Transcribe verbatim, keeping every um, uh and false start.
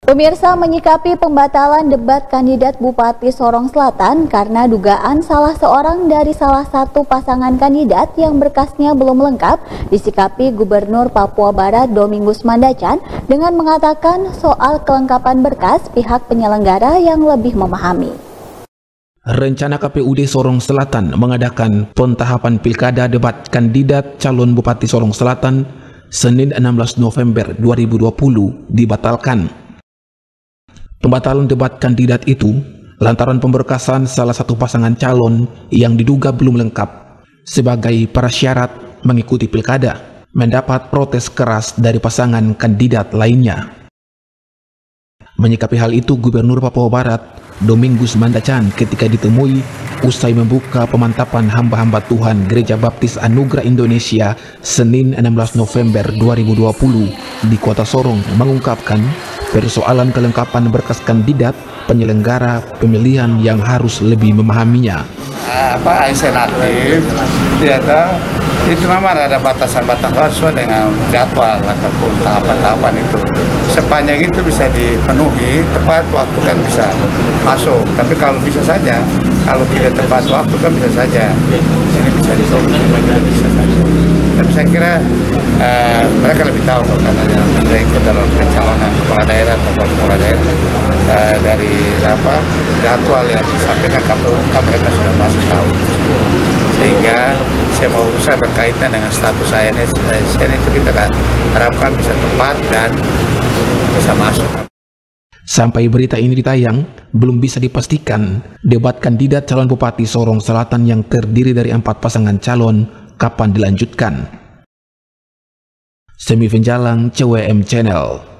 Pemirsa, menyikapi pembatalan debat kandidat Bupati Sorong Selatan karena dugaan salah seorang dari salah satu pasangan kandidat yang berkasnya belum lengkap, disikapi Gubernur Papua Barat Domingus Mandacan dengan mengatakan soal kelengkapan berkas pihak penyelenggara yang lebih memahami. Rencana K P U D Sorong Selatan mengadakan pentahapan pilkada debat kandidat calon Bupati Sorong Selatan Senin enam belas November dua ribu dua puluh dibatalkan. Pembatalan debat kandidat itu lantaran pemberkasan salah satu pasangan calon yang diduga belum lengkap sebagai prasyarat mengikuti pilkada mendapat protes keras dari pasangan kandidat lainnya. Menyikapi hal itu, Gubernur Papua Barat Domingus Mandacan ketika ditemui usai membuka pemantapan hamba-hamba Tuhan Gereja Baptis Anugerah Indonesia Senin enam belas November dua ribu dua puluh di Kota Sorong mengungkapkan persoalan kelengkapan berkas kandidat penyelenggara pemilihan yang harus lebih memahaminya. Apa insentif ternyata itu memang ada batasan-batasan sesuai dengan jadwal ataupun tahapan-tahapan itu. Sepanjang itu bisa dipenuhi tepat waktu kan bisa masuk. Tapi kalau bisa saja, kalau tidak tepat waktu kan bisa saja ini bisa dipenuhi, bisa saja. Tapi saya kira uh, mereka lebih tahu karena mereka ikut dalam pencalonan kepala daerah atau kepala daerah uh, dari apa jadwal yang disampaikan K P U, mereka sudah masih tahu. Sehingga saya mau usaha berkaitan dengan status A N S itu kita harapkan bisa tepat dan bisa masuk. Sampai berita ini ditayang, belum bisa dipastikan debat kandidat calon Bupati Sorong Selatan yang terdiri dari empat pasangan calon kapan dilanjutkan. Semi Venjalang C W M Channel.